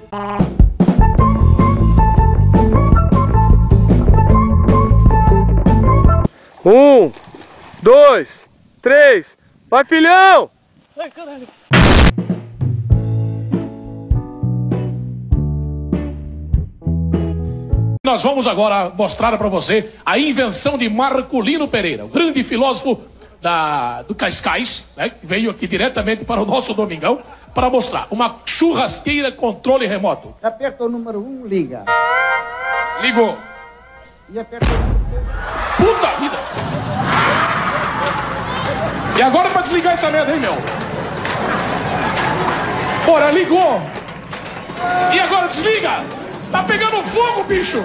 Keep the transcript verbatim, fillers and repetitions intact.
Um, dois, três, vai, filhão! Ai, caralho! Nós vamos agora mostrar para você a invenção de Marculino Pereira, o grande filósofo da, do Cascais, né, que veio aqui diretamente para o nosso Domingão, para mostrar uma churrasqueira controle remoto. Aperta o número um, liga. Ligou. E aperta o número dois. Puta vida! E agora para desligar essa merda aí, meu? Bora, ligou! E agora desliga! Tá pegando fogo, bicho!